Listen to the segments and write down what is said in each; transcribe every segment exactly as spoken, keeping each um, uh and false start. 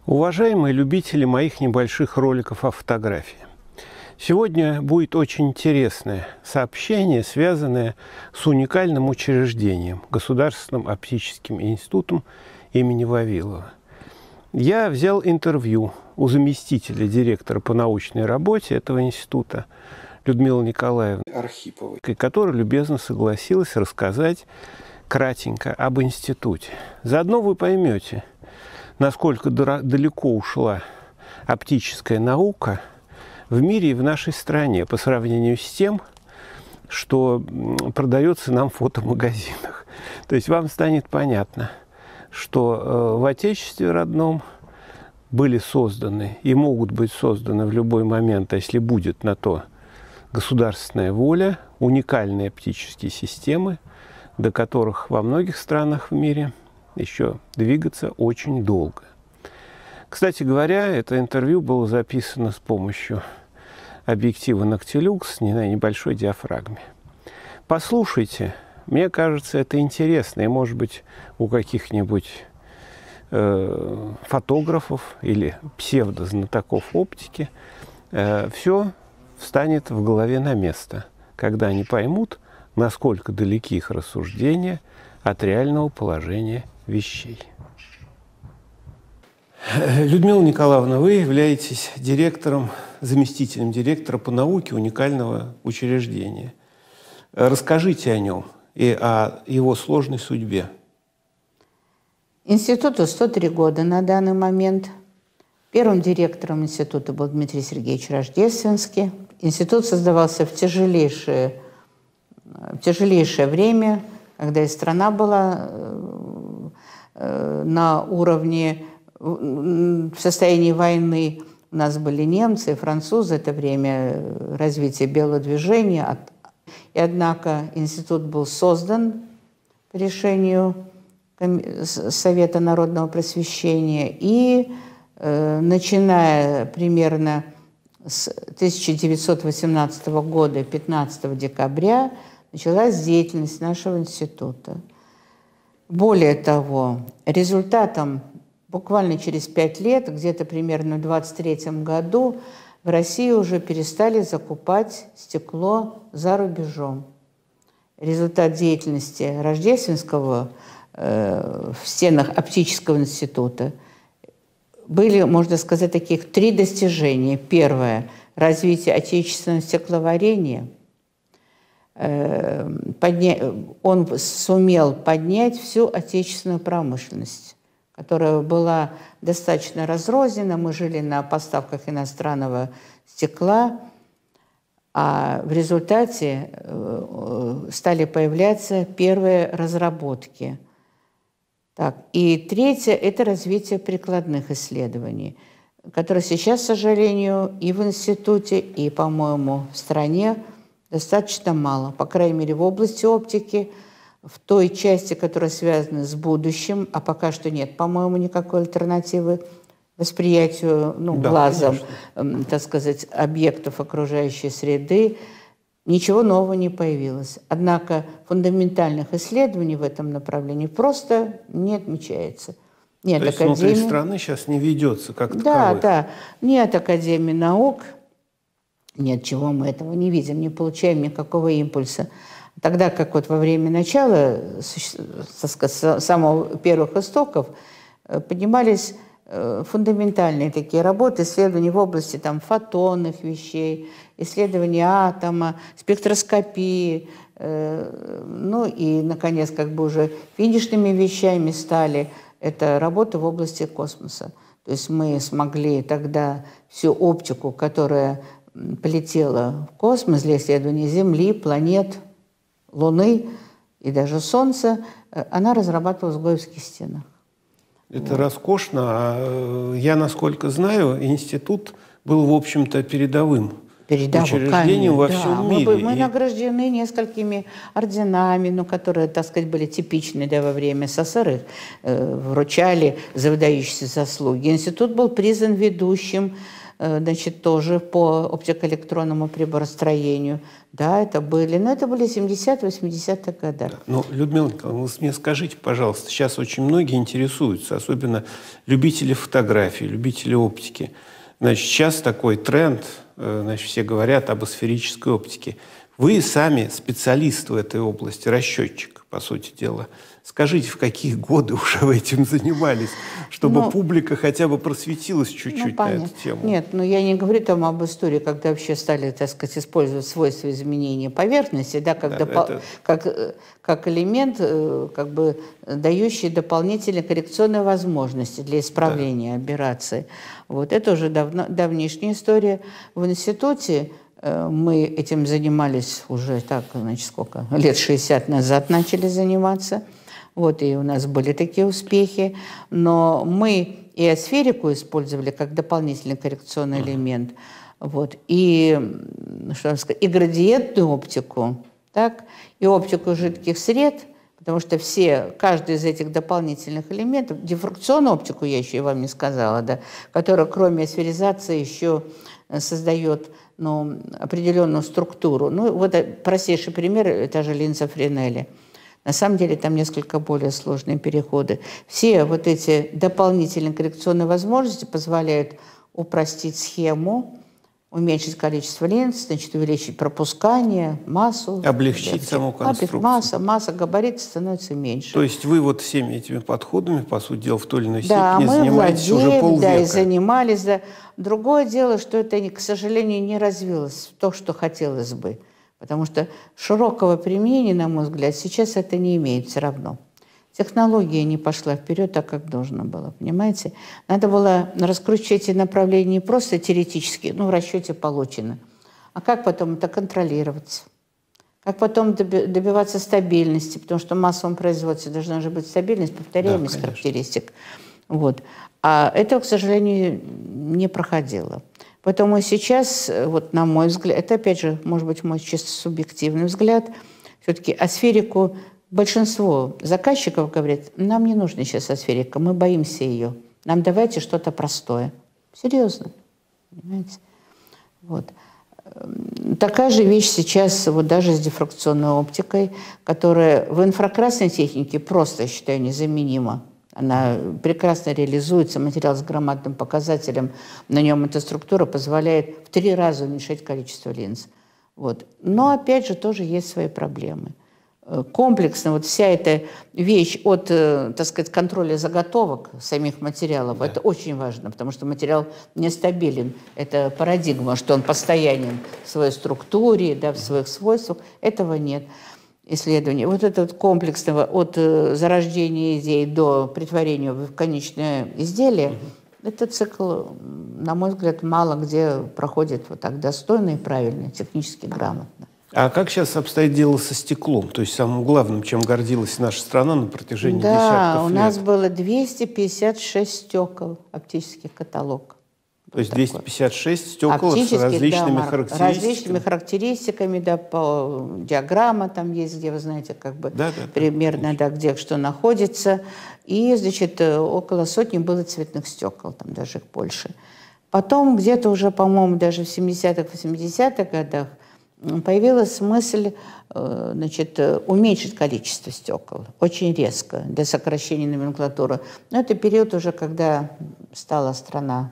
Уважаемые любители моих небольших роликов о фотографии, сегодня будет очень интересное сообщение, связанное с уникальным учреждением, Государственным оптическим институтом имени Вавилова. Я взял интервью у заместителя директора по научной работе этого института Людмилы Николаевны Архиповой, которая любезно согласилась рассказать кратенько об институте. Заодно вы поймете, насколько далеко ушла оптическая наука в мире и в нашей стране по сравнению с тем, что продается нам в фотомагазинах. То есть вам станет понятно, что в Отечестве родном были созданы и могут быть созданы в любой момент, а если будет на то государственная воля, уникальные оптические системы, до которых во многих странах в мире еще двигаться очень долго. Кстати говоря, это интервью было записано с помощью объектива Noctilux на небольшой диафрагме. Послушайте, мне кажется, это интересно, и, может быть, у каких-нибудь э, фотографов или псевдознатоков оптики э, все встанет в голове на место, когда они поймут, насколько далеки их рассуждения от реального положения вещей. Людмила Николаевна, вы являетесь директором, заместителем директора по науке уникального учреждения. Расскажите о нем и о его сложной судьбе. Институту сто три года на данный момент. Первым директором института был Дмитрий Сергеевич Рождественский. Институт создавался в тяжелейшее, в тяжелейшее время, когда и страна была на уровне, в состоянии войны. У нас были немцы и французы, это время развития белого движения. И однако институт был создан по решению Совета народного просвещения. И э, начиная примерно с тысяча девятьсот восемнадцатого года, пятнадцатого декабря, началась деятельность нашего института. Более того, результатом буквально через пять лет, где-то примерно в двадцать третьем году, в России уже перестали закупать стекло за рубежом. Результат деятельности Рождественского э, в стенах оптического института были, можно сказать, таких три достижения. Первое – развитие отечественного стекловарения. Подня... Он сумел поднять всю отечественную промышленность, которая была достаточно разрознена. Мы жили на поставках иностранного стекла, а в результате стали появляться первые разработки. Так. И третье – это развитие прикладных исследований, которые сейчас, к сожалению, и в институте, и, по-моему, в стране достаточно мало, по крайней мере, в области оптики, в той части, которая связана с будущим, а пока что нет, по-моему, никакой альтернативы восприятию ну, да, глазом, конечно. так сказать, объектов окружающей среды, ничего нового не появилось. Однако фундаментальных исследований в этом направлении просто не отмечается. Нет То есть академии... внутри страны сейчас не ведется как таковой? Да, да. Нет Академии наук, нет, чего мы этого не видим, не получаем никакого импульса. Тогда как вот во время начала, так сказать, самых первых истоков, поднимались фундаментальные такие работы, исследования в области там, фотонных вещей, исследования атома, спектроскопии. Ну и, наконец, как бы уже финишными вещами стали это работа в области космоса. То есть мы смогли тогда всю оптику, которая полетела в космос для исследования Земли, планет, Луны и даже Солнца, она разрабатывалась в Гоевских стенах. Это вот. роскошно. А я, насколько знаю, институт был, в общем-то, передовым учреждением во всем да. мире. Мы, мы и... награждены несколькими орденами, ну, которые, так сказать, были типичны да, во время СССР. Их э, вручали за выдающиеся заслуги. Институт был признан ведущим значит, тоже по оптико-электронному приборостроению. Да, это были, но это были семидесятые-восьмидесятые годы. Ну, Людмила Николаевна, вы мне скажите, пожалуйста, сейчас очень многие интересуются, особенно любители фотографии, любители оптики. Значит, сейчас такой тренд, значит, все говорят об асферической оптике. Вы сами специалист в этой области, расчетчик, по сути дела. Скажите, в какие годы уже вы этим занимались, чтобы ну, публика хотя бы просветилась чуть-чуть ну, на эту тему? Нет, ну я не говорю там об истории, когда вообще стали, так сказать, использовать свойства изменения поверхности, да, как, да, допол... это... как, как элемент, как бы дающий дополнительные коррекционные возможности для исправления да. операции. Вот это уже давно, давнишняя история. В институте мы этим занимались уже так, значит, сколько, лет шестьдесят назад начали заниматься. Вот, и у нас были такие успехи. Но мы и асферику использовали как дополнительный коррекционный элемент. Вот, и, что сказать, и градиентную оптику, так, и оптику жидких сред, потому что все, каждый из этих дополнительных элементов, дифракционную оптику я еще и вам не сказала, да, которая кроме асферизации еще создает ну, определенную структуру. Ну, вот простейший пример – это же линза Френели. На самом деле там несколько более сложные переходы. Все вот эти дополнительные коррекционные возможности позволяют упростить схему, уменьшить количество линз, значит, увеличить пропускание, массу. Облегчить саму конструкцию. Масса, масса, габариты становится меньше. То есть вы вот всеми этими подходами, по сути дела, в той или иной да, степени занимаетесь владеем, уже полвека. Да, и занимались. Да. Другое дело, что это, к сожалению, не развилось в то, что хотелось бы. Потому что широкого применения, на мой взгляд, сейчас это не имеет все равно. Технология не пошла вперед так, как должно было, понимаете? Надо было раскручивать эти направления не просто теоретически, ну, в расчете получено, а как потом это контролировать, как потом добиваться стабильности, потому что в массовом производстве должна же быть стабильность, повторяемость да, характеристик. Вот. А этого, к сожалению, не проходило. Поэтому сейчас, вот на мой взгляд, это опять же, может быть, мой чисто субъективный взгляд, все-таки асферику большинство заказчиков говорит, нам не нужна сейчас асферика, мы боимся ее, нам давайте что-то простое. Серьезно, понимаете? Вот. Такая же вещь сейчас вот даже с дифракционной оптикой, которая в инфракрасной технике просто, я считаю, незаменима. Она прекрасно реализуется, материал с громадным показателем, на нем эта структура позволяет в три раза уменьшать количество линз. Вот. Но опять же тоже есть свои проблемы. Комплексно вот вся эта вещь от, так сказать, контроля заготовок самих материалов, да. это очень важно, потому что материал нестабилен. Это парадигма, что он постоянен в своей структуре, да, в своих свойствах. Этого нет. Исследования. Вот это вот комплексного от зарождения идей до претворения в конечное изделие, угу. этот цикл, на мой взгляд, мало где проходит вот так достойно и правильно, технически грамотно. А как сейчас обстоит дело со стеклом? То есть самым главным, чем гордилась наша страна на протяжении да, десятков лет? Да, у нас было двести пятьдесят шесть стекол, оптических каталог. То есть двести пятьдесят шесть стекол с различными да, характеристиками. Различными характеристиками, да, по диаграмма там есть, где вы знаете, как бы да, да, примерно, да, где что находится. И, значит, около сотни было цветных стекол, там даже их больше. Потом где-то уже, по-моему, даже в семидесятых-восьмидесятых годах появилась мысль, значит, уменьшить количество стекол очень резко для сокращения номенклатуры. Но это период уже, когда стала страна,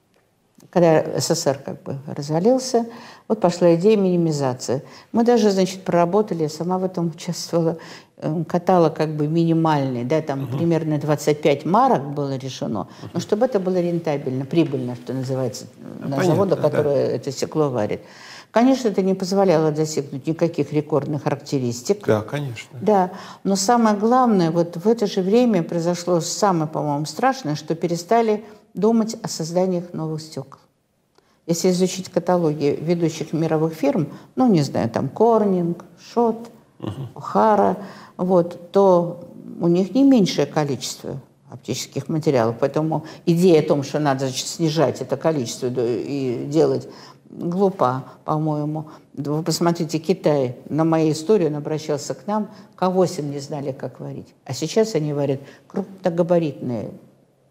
когда СССР как бы развалился, вот пошла идея минимизации. Мы даже, значит, проработали, я сама в этом участвовала, каталог как бы минимальный, да, там угу. примерно двадцать пять марок было решено, угу. но чтобы это было рентабельно, прибыльно, что называется, на Понятно, заводах, которые да. это стекло варит. Конечно, это не позволяло достигнуть никаких рекордных характеристик. Да, конечно. Да, но самое главное, вот в это же время произошло самое, по-моему, страшное, что перестали думать о создании новых стекол. Если изучить каталоги ведущих мировых фирм, ну, не знаю, там Корнинг, Шот, Охара, вот, то у них не меньшее количество оптических материалов. Поэтому идея о том, что надо, значит, снижать это количество и делать, глупа, по-моему. Вы посмотрите, Китай на мою историю он обращался к нам, К восемь не знали, как варить. А сейчас они варят крупногабаритные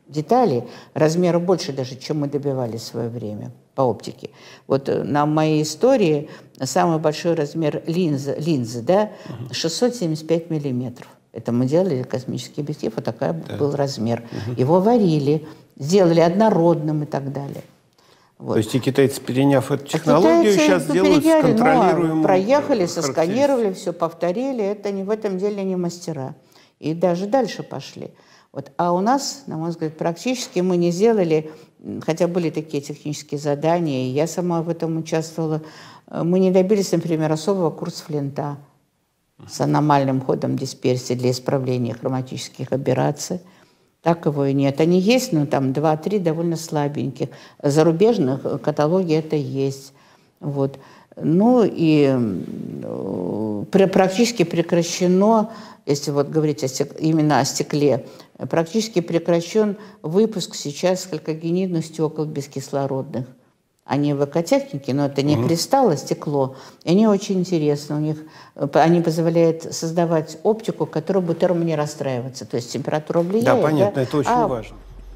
деталей, размера больше даже, чем мы добивались в свое время по оптике. Вот на моей истории самый большой размер линзы, линзы да, шестьсот семьдесят пять миллиметров. Это мы делали космический объектив, вот такой да. был размер. Угу. Его варили, сделали однородным и так далее. Вот. То есть и китайцы, переняв эту технологию, а сейчас делают контролируемую. Ну, проехали, сосканировали, все повторили. Это не в этом деле не мастера. И даже дальше пошли. Вот. А у нас, на мой взгляд, практически мы не сделали, хотя были такие технические задания, и я сама в этом участвовала, мы не добились, например, особого курса Флинта с аномальным ходом дисперсии для исправления хроматических аберраций. Так его и нет. Они есть, но там два-три довольно слабеньких. В зарубежных каталоге это есть. Вот. Ну и практически прекращено, если вот говорить о стек... именно о стекле, практически прекращен выпуск сейчас халькогенидных стекол бескислородных. Они в экотехнике, но это не угу. кристалл, а стекло. И они очень интересны. У них, они позволяют создавать оптику, которая будет термо расстраиваться. То есть температура влияет. Да, понятно, да? это очень а... важно.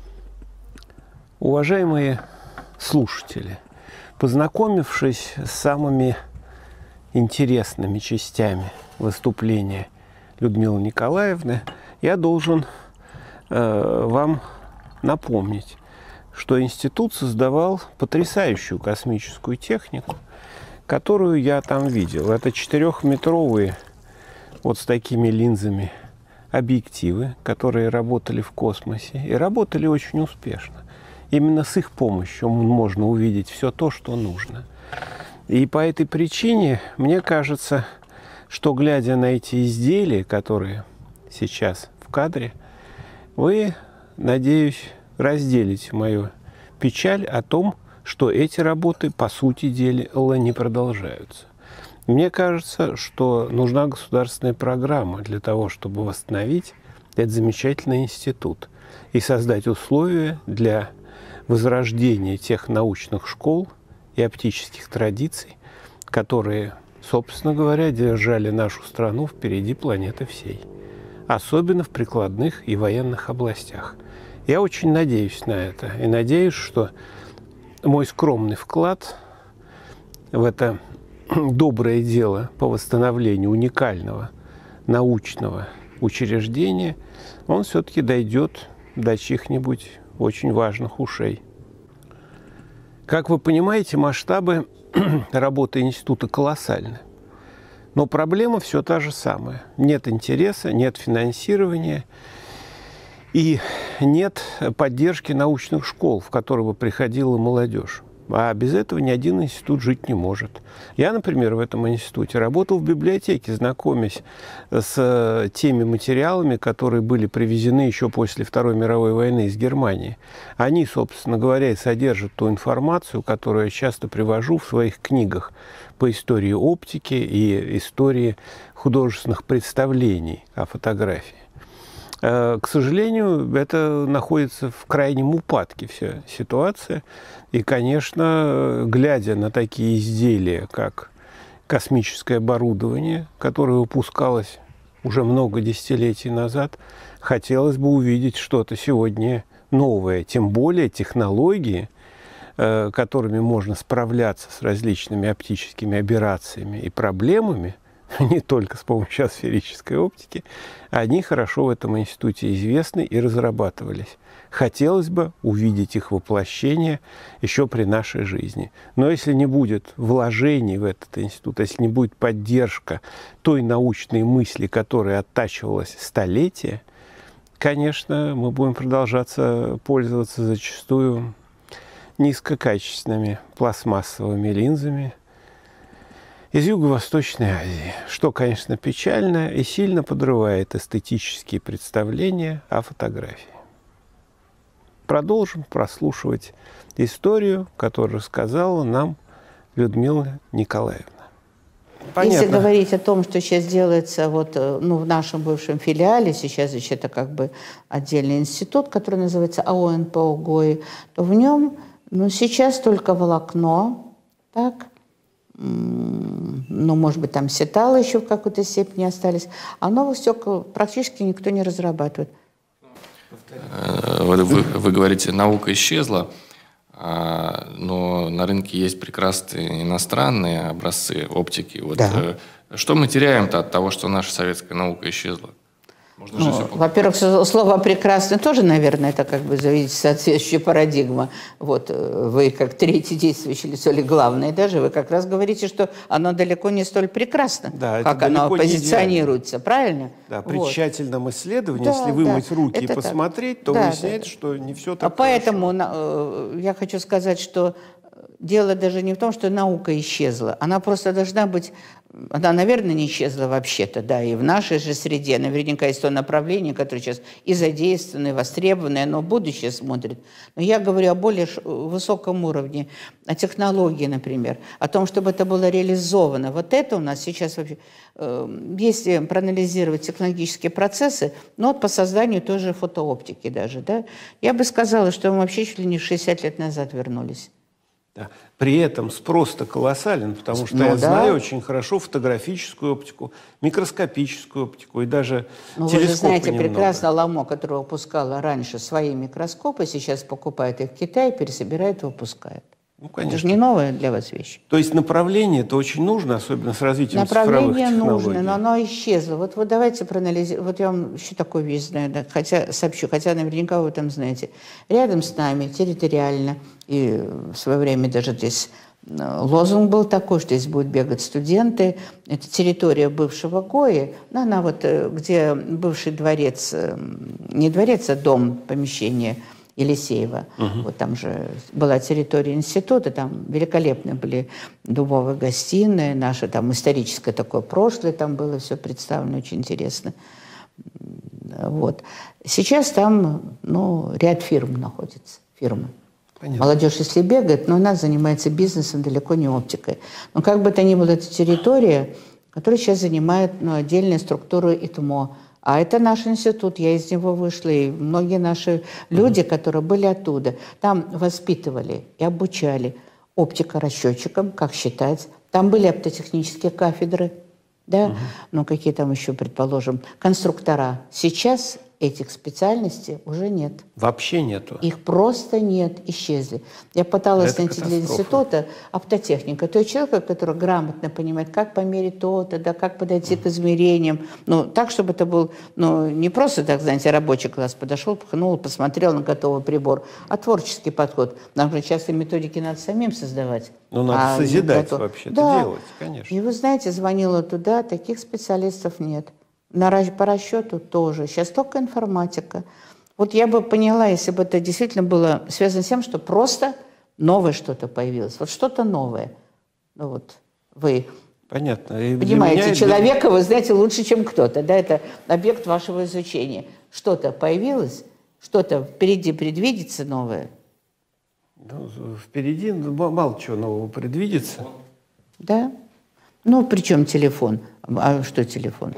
Уважаемые слушатели, познакомившись с самыми интересными частями выступления Людмилы Николаевны, я должен э, вам напомнить, что институт создавал потрясающую космическую технику, которую я там видел. Это четырехметровые вот с такими линзами объективы, которые работали в космосе и работали очень успешно. Именно с их помощью можно увидеть все то, что нужно. И по этой причине, мне кажется, что, глядя на эти изделия, которые сейчас в кадре, вы, надеюсь, разделите мою печаль о том, что эти работы, по сути дела, не продолжаются. Мне кажется, что нужна государственная программа для того, чтобы восстановить этот замечательный институт и создать условия для возрождения тех научных школ и оптических традиций, которые, собственно говоря, держали нашу страну впереди планеты всей, особенно в прикладных и военных областях. Я очень надеюсь на это и надеюсь, что мой скромный вклад в это доброе дело по восстановлению уникального научного учреждения, он все-таки дойдет до чьих-нибудь очень важных ушей. Как вы понимаете, масштабы работы института колоссальны. Но проблема все та же самая. Нет интереса, нет финансирования и нет поддержки научных школ, в которые бы приходила молодежь. А без этого ни один институт жить не может. Я, например, в этом институте работал в библиотеке, знакомясь с теми материалами, которые были привезены еще после Второй мировой войны из Германии. Они, собственно говоря, и содержат ту информацию, которую я часто привожу в своих книгах по истории оптики и истории художественных представлений о фотографии. К сожалению, это находится в крайнем упадке, вся ситуация. И, конечно, глядя на такие изделия, как космическое оборудование, которое выпускалось уже много десятилетий назад, хотелось бы увидеть что-то сегодня новое. Тем более технологии, которыми можно справляться с различными оптическими аберрациями и проблемами, не только с помощью сферической оптики, они хорошо в этом институте известны и разрабатывались. Хотелось бы увидеть их воплощение еще при нашей жизни. Но если не будет вложений в этот институт, если не будет поддержка той научной мысли, которая оттачивалась столетия, конечно, мы будем продолжаться пользоваться зачастую низкокачественными пластмассовыми линзами из Юго-Восточной Азии, что, конечно, печально и сильно подрывает эстетические представления о фотографии. Продолжим прослушивать историю, которую рассказала нам Людмила Николаевна. Понятно. Если говорить о том, что сейчас делается вот, ну, в нашем бывшем филиале, сейчас еще это как бы отдельный институт, который называется АО НПО ГОИ, то в нем ну, сейчас только волокно, так, ну, может быть, там сеталы еще в какой-то степени остались, а новых стекол практически никто не разрабатывает. Вы, вы говорите, наука исчезла, но на рынке есть прекрасные иностранные образцы оптики. Вот, да. Что мы теряем-то от того, что наша советская наука исчезла? Ну, во-первых, слово «прекрасный» тоже, наверное, это как бы зависит соответствующая парадигма. Вот вы как третье действующее лицо или главное даже, вы как раз говорите, что оно далеко не столь прекрасно, да, как оно позиционируется, правильно? Да, при вот. тщательном исследовании, да, если вымыть да, руки и посмотреть, так. то да, выясняется, да, что не все так а поэтому хорошо. Я хочу сказать, что дело даже не в том, что наука исчезла, она просто должна быть... Она, наверное, не исчезла вообще-то, да, и в нашей же среде наверняка есть то направление, которое сейчас и задействовано, и востребовано, и оно в будущее смотрит. Но я говорю о более высоком уровне, о технологии, например, о том, чтобы это было реализовано. Вот это у нас сейчас вообще, если проанализировать технологические процессы, ну вот по созданию той же фотооптики даже, да, я бы сказала, что мы вообще чуть ли не шестьдесят лет назад вернулись. Да. При этом спрос-то колоссален, потому что ну, я да. знаю очень хорошо фотографическую оптику, микроскопическую оптику и даже ну, телескопы. Вы же знаете немного. прекрасно, Ламо, который выпускала раньше свои микроскопы, сейчас покупает их в Китае, пересобирает и выпускает. Ну, конечно. Это же не новая для вас вещь. То есть направление-то очень нужно, особенно с развитием цифровых технологий. Направление нужно, но оно исчезло. Вот, вот давайте проанализируем. Вот я вам еще такую вещь знаю, да, хотя сообщу, хотя наверняка вы там знаете. Рядом с нами территориально, и в свое время даже здесь лозунг был такой, что здесь будут бегать студенты. Это территория бывшего ГОИ, ну, она вот, где бывший дворец, не дворец, а дом, помещение Елисеева. Угу. Вот там же была территория института, там великолепные были дубовые гостиные, наше там историческое такое прошлое, там было все представлено очень интересно. Вот. Сейчас там, ну, ряд фирм находится, фирмы. Понятно. Молодежь, если бегает, но она занимается бизнесом, далеко не оптикой. Но как бы то ни было, это территория, которая сейчас занимает ну, отдельную структуру ИТМО. А это наш институт, я из него вышла, и многие наши люди, uh-huh. которые были оттуда, там воспитывали и обучали оптико-расчетчикам, как считать. Там были оптотехнические кафедры, да, uh-huh. ну какие там еще, предположим, конструктора. Сейчас этих специальностей уже нет. Вообще нету? Их просто нет, исчезли. Я пыталась найти для института оптотехника. То есть человека, который грамотно понимает, как померить то-то, да, как подойти mm. к измерениям. Ну, так, чтобы это был ну, не просто, так знаете, рабочий класс подошел, пхнул, посмотрел на готовый прибор, а творческий подход. Нам же часто методики надо самим создавать. Ну, надо а созидать вообще-то, да. делать, конечно. И вы знаете, звонила туда, таких специалистов нет. На, по расчету тоже. Сейчас только информатика. Вот я бы поняла, если бы это действительно было связано с тем, что просто новое что-то появилось. Вот что-то новое. Ну вот вы Понятно. И понимаете, человека для... вы знаете лучше, чем кто-то. Да, это объект вашего изучения. Что-то появилось, что-то впереди предвидится новое. Ну, впереди мало чего нового предвидится. Да. Ну, причем телефон. А что телефон?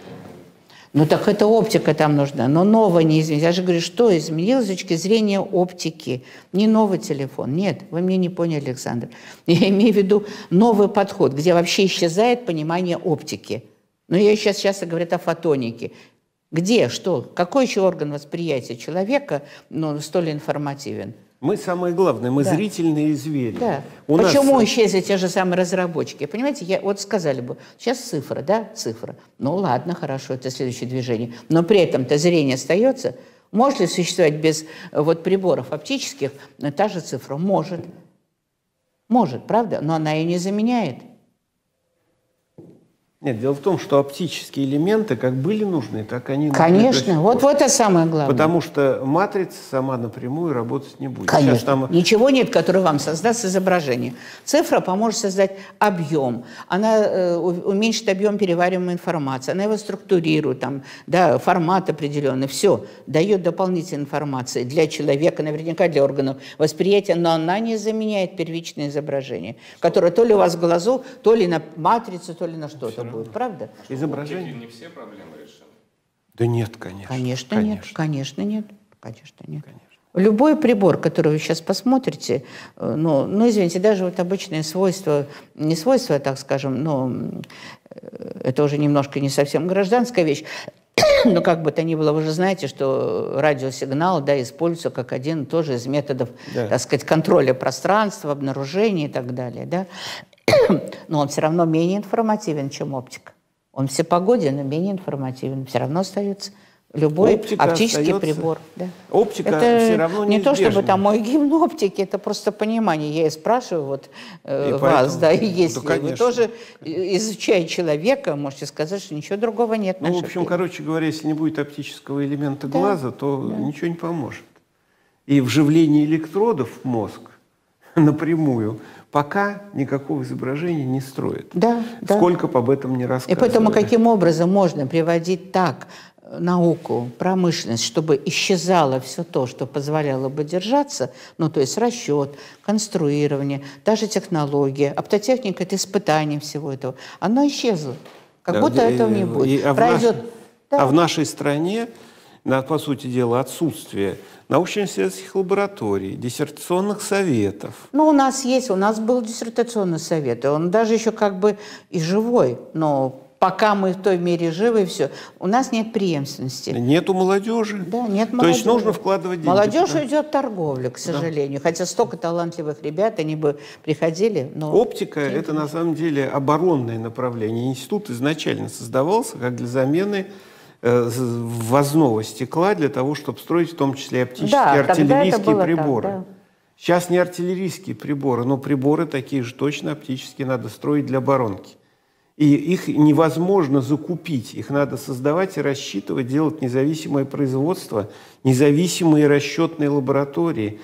Ну, так это оптика там нужна, но новая не изменилась. Я же говорю, что изменилось с точки зрения оптики? Не новый телефон. Нет, вы меня не поняли, Александр. Я имею в виду новый подход, где вообще исчезает понимание оптики. Но я сейчас часто говорю о фотонике. Где, что, какой еще орган восприятия человека ну, столь информативен? Мы самые главные, мы да. зрительные звери. Да. У Почему нас... исчезли те же самые разработчики? Понимаете, я, вот сказали бы, сейчас цифра, да, цифра. Ну ладно, хорошо, это следующее движение. Но при этом-то зрение остается. Может ли существовать без вот, приборов оптических та же цифра? Может. Может, правда? Но она ее не заменяет. Нет, дело в том, что оптические элементы как были нужны, так они нужны. Конечно, вот, вот это самое главное. Потому что матрица сама напрямую работать не будет. Конечно, там... ничего нет, который вам создаст изображение. Цифра поможет создать объем, она э, уменьшит объем перевариваемой информации, она его структурирует, там, да, формат определенный, все, дает дополнительной информации для человека, наверняка для органов восприятия, но она не заменяет первичное изображение, которое то ли у вас в глазу, то ли на матрицу, то ли на что-то. Будет, правда? Изображение. Не все проблемы решены. Да нет, конечно. Конечно, конечно. нет. Конечно, нет. Конечно, нет. Конечно. Любой прибор, который вы сейчас посмотрите, ну, ну, извините, даже вот обычные свойства, не свойства, так скажем, но это уже немножко не совсем гражданская вещь, Но как бы то ни было, вы же знаете, что радиосигнал, да, используется как один тоже из методов, да, так сказать, контроля пространства, обнаружения и так далее. Да? Но он все равно менее информативен, чем оптика. Он всепогоден, но менее информативен. Все равно остается любой оптика оптический остается... прибор. Да. Оптика это все равно не неизбежна. то, чтобы там мой гимн оптики, это просто понимание. Я и спрашиваю вот, э, и вас, поэтому, да, и если да, вы тоже, изучая человека, можете сказать, что ничего другого нет. Ну, в общем, гимн. короче говоря, если не будет оптического элемента да, глаза, то да. ничего не поможет. И вживление электродов в мозг напрямую пока никакого изображения не строит. Да, Сколько да. бы об этом не рассказывали. И поэтому каким образом можно приводить так науку, промышленность, чтобы исчезало все то, что позволяло бы держаться, ну, то есть расчет, конструирование, даже технология, оптотехника – это испытание всего этого. Оно исчезло. Как да, будто и, этого не будет. И, а, Пройдет... в наш... да. а в нашей стране, по сути дела, отсутствие научно-исследовательских лабораторий, диссертационных советов. Ну, у нас есть, у нас был диссертационный совет, и он даже еще как бы и живой, но пока мы в той мере живы, и все, у нас нет преемственности. Нету молодежи. Да, нет молодежи. То есть нужно вкладывать деньги. Молодежь да? уйдет в торговлю, к сожалению. Да. Хотя столько талантливых ребят, они бы приходили. Но... Оптика – это на самом деле оборонное направление. Институт изначально создавался как для замены ввозного стекла для того, чтобы строить в том числе и оптические, да, артиллерийские приборы. Так, да. Сейчас не артиллерийские приборы, но приборы такие же точно оптические надо строить для оборонки. И их невозможно закупить, их надо создавать и рассчитывать, делать независимое производство, независимые расчетные лаборатории,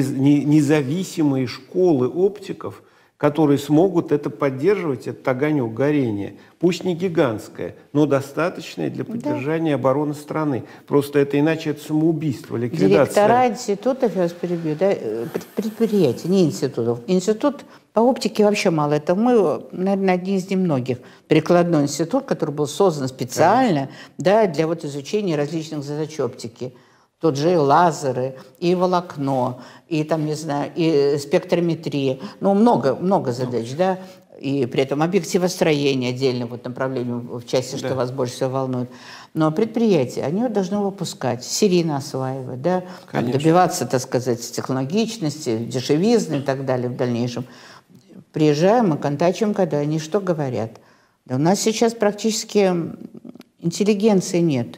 независимые школы оптиков, которые смогут это поддерживать, этот огонек горения. Пусть не гигантское, но достаточное для поддержания да. обороны страны. Просто это иначе это самоубийство, ликвидация. Директора институтов, я вас перебью, да, предприятий, не институтов. Институт по оптике вообще мало. Это мы, наверное, одни из немногих. Прикладной институт, который был создан специально да, для вот изучения различных задач оптики. Тот же и лазеры, и волокно, и там, не знаю, и спектрометрия. Ну, много, много задач, да. И при этом объективостроение отдельно вот направление в части, что да. вас больше всего волнует. Но предприятия, они должны выпускать, серийно осваивать, да, добиваться, так сказать, технологичности, дешевизны и так далее в дальнейшем. Приезжаем и контачим, когда они что говорят. Да у нас сейчас практически интеллигенции нет.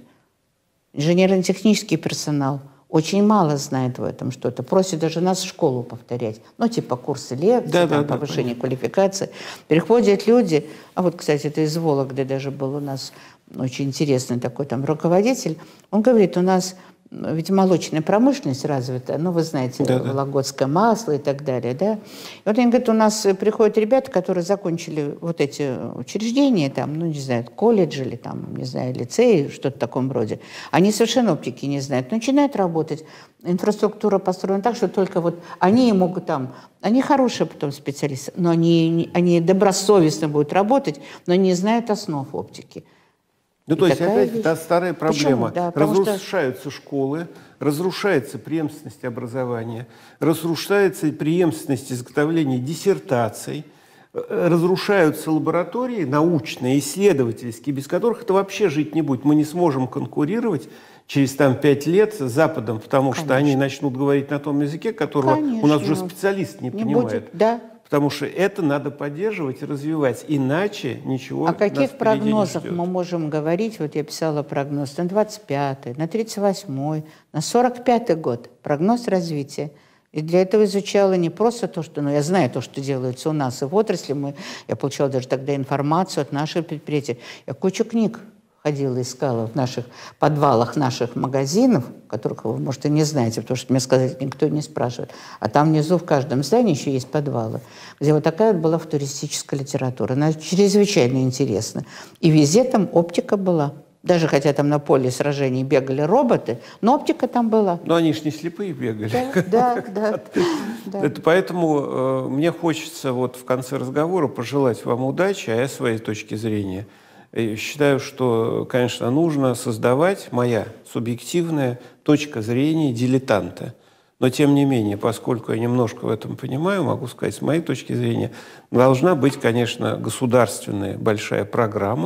Инженерно-технический персонал очень мало знает в этом что-то. Просит даже нас в школу повторять. Ну, типа курсы лекций, да, там, да, повышение да, квалификации. Приходят люди, а вот, кстати, это из Вологды даже был у нас очень интересный такой там руководитель. Он говорит, у нас ведь молочная промышленность развита, ну, вы знаете, да, вологодское масло и так далее, да. И вот они говорят, у нас приходят ребята, которые закончили вот эти учреждения, там, ну, не знаю, колледж или там, не знаю, лицей, что-то в таком роде. Они совершенно оптики не знают. Начинают работать, инфраструктура построена так, что только вот они могут там, они хорошие потом специалисты, но они, они добросовестно будут работать, но не знают основ оптики. Ну, и то есть, опять, вещь. Та старая проблема. Да, разрушаются что... школы, разрушается преемственность образования, разрушается преемственность изготовления диссертаций, разрушаются лаборатории научные, исследовательские, без которых это вообще жить не будет. Мы не сможем конкурировать через там, пять лет с Западом, потому Конечно. Что они начнут говорить на том языке, которого Конечно. У нас уже специалист не, не понимает. Будет, да. Потому что это надо поддерживать и развивать, иначе ничего. О каких прогнозах мы можем говорить? Вот я писала прогноз на двадцать пятый, на тридцать восьмой, на сорок пятый год. Прогноз развития. И для этого изучала не просто то, что... Ну, я знаю то, что делается у нас и в отрасли. Мы, я получала даже тогда информацию от наших предприятий. Я кучу книг ходила, искала в наших подвалах наших магазинов, которых вы, может, и не знаете, потому что мне сказать никто не спрашивает. А там внизу в каждом здании еще есть подвалы, где вот такая вот была футуристическая литература. Она чрезвычайно интересна. И везде там оптика была. Даже хотя там на поле сражений бегали роботы, но оптика там была. Но они ж не слепые бегали. Да, да, да. Это поэтому э, мне хочется вот в конце разговора пожелать вам удачи, а я своей точки зрения считаю, что, конечно, нужно создавать, моя субъективная точка зрения дилетанта. Но, тем не менее, поскольку я немножко в этом понимаю, могу сказать, с моей точки зрения, должна быть, конечно, государственная большая программа,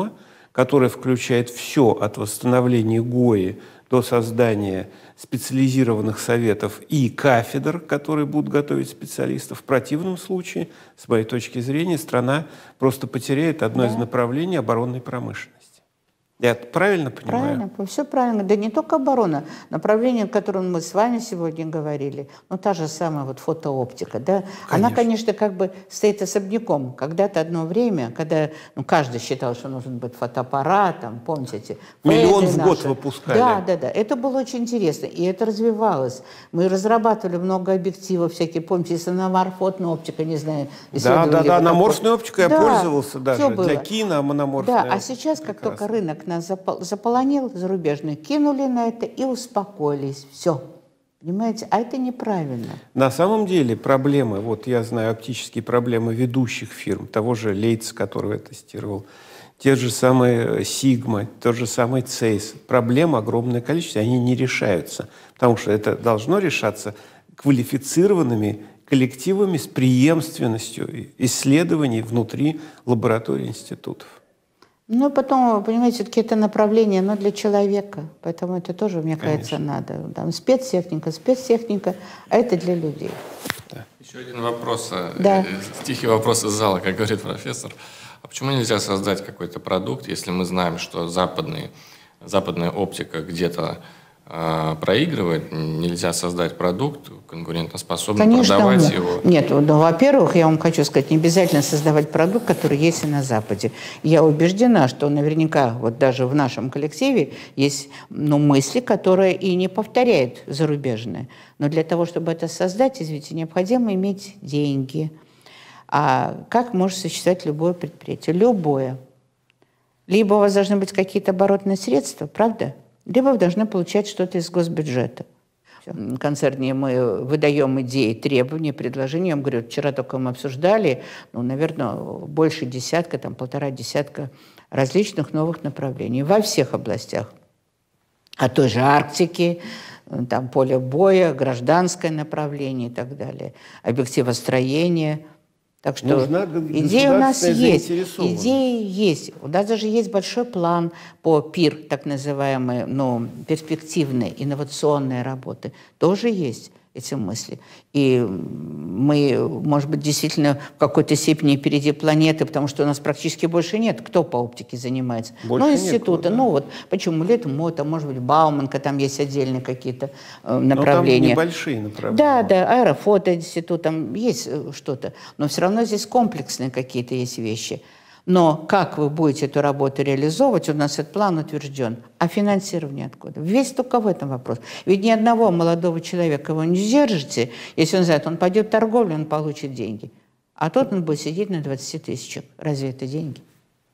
которая включает все от восстановления ГОИ до создания специализированных советов и кафедр, которые будут готовить специалистов. В противном случае, с моей точки зрения, страна просто потеряет одно Да. из направлений оборонной промышленности. Я правильно понимаю? Правильно, все правильно. Да не только оборона. Направление, о котором мы с вами сегодня говорили, ну, та же самая вот фотооптика, да, она, конечно, как бы стоит особняком. Когда-то одно время, когда ну, каждый считал, что нужен быть фотоаппарат, там, помните эти... Миллион в наши. год выпускали. Да, да, да. Это было очень интересно, и это развивалось. Мы разрабатывали много объективов всякие, помните, сономорфотная оптика, не знаю, Да, да, да, анаморфной оптикой я да, пользовался даже, всё было. для кино анаморфная. Да, а сейчас, как прекрасно. только рынок нас заполонил зарубежный, кинули на это и успокоились. Все. Понимаете? А это неправильно. На самом деле проблемы, вот я знаю оптические проблемы ведущих фирм, того же Лейтса, которого я тестировал, те же самые Сигма, тот же самый Цейс. Проблем огромное количество, они не решаются, потому что это должно решаться квалифицированными коллективами с преемственностью исследований внутри лабораторий институтов. Ну, потом, понимаете, все-таки это направление, но для человека. Поэтому это тоже, мне кажется, надо. Там спецтехника, спецтехника, а это для людей. Да. Еще один вопрос. Да. Тихий вопрос из зала, как говорит профессор. А почему нельзя создать какой-то продукт, если мы знаем, что западные, западная оптика где-то э, проигрывает, нельзя создать продукт конкурентоспособный, Конечно, продавать ну, его? Нет, ну, во-первых, я вам хочу сказать, не обязательно создавать продукт, который есть и на Западе. Я убеждена, что наверняка вот даже в нашем коллективе есть ну, мысли, которые и не повторяют зарубежные. Но для того, чтобы это создать, извините, необходимо иметь деньги. А как может существовать любое предприятие? Любое. Либо у вас должны быть какие-то оборотные средства, правда? Либо вы должны получать что-то из госбюджета. В концерне мы выдаем идеи, требования, предложения. Я вам говорю, вчера только мы обсуждали, ну, наверное, больше десятка, там, полтора десятка различных новых направлений во всех областях. От той же Арктики, там, поле боя, гражданское направление и так далее, объективостроение. Так что Нужна идеи у нас есть, заинтересованность. идеи есть. У нас даже есть большой план по ПИР, так называемые, ну, перспективные, инновационные работы. Тоже есть эти мысли. И мы, может быть, действительно в какой-то степени впереди планеты, потому что у нас практически больше нет. Кто по оптике занимается? Больше ну, институты. некуда, да. Ну, вот почему Летмота, может быть, Бауманка, там есть отдельные какие-то э, направления. Но там небольшие направления. Да, да, аэрофотоинститут, там есть что-то. Но все равно здесь комплексные какие-то есть вещи. Но как вы будете эту работу реализовывать, у нас этот план утвержден. А финансирование откуда? Весь только в этом вопрос. Ведь ни одного молодого человека вы не сдержите, если он знает, он пойдет в торговлю, он получит деньги. А тот он будет сидеть на двадцати тысячах. Разве это деньги?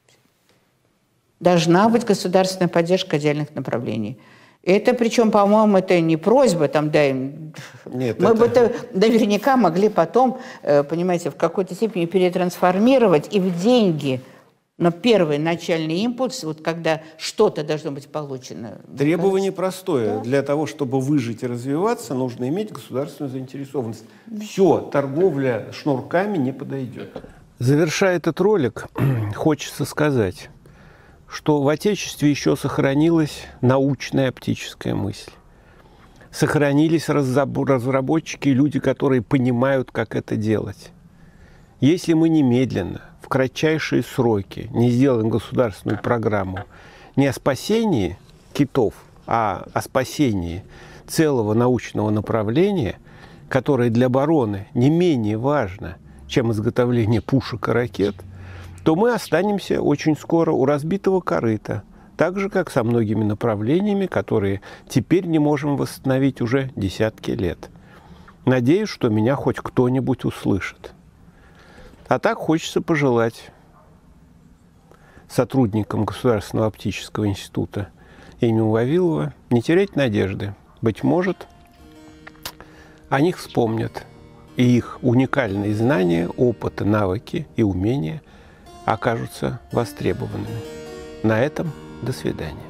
Должна быть государственная поддержка отдельных направлений. Это, причем, по-моему, это не просьба, там, да, Нет, мы это... бы это наверняка могли потом, понимаете, в какой-то степени перетрансформировать и в деньги. Но первый начальный импульс, вот когда что-то должно быть получено. Требование простое. Да. Для того, чтобы выжить и развиваться, нужно иметь государственную заинтересованность. Все, торговля шнурками не подойдет. Завершая этот ролик, хочется сказать, что в Отечестве еще сохранилась научная оптическая мысль. Сохранились разработчики и люди, которые понимают, как это делать. Если мы немедленно, в кратчайшие сроки не сделаем государственную программу не о спасении китов, а о спасении целого научного направления, которое для обороны не менее важно, чем изготовление пушек и ракет, то мы останемся очень скоро у разбитого корыта, так же, как со многими направлениями, которые теперь не можем восстановить уже десятки лет. Надеюсь, что меня хоть кто-нибудь услышит. А так хочется пожелать сотрудникам Государственного оптического института имени Вавилова не терять надежды. Быть может, о них вспомнят, и их уникальные знания, опыт, навыки и умения окажутся востребованными. На этом до свидания.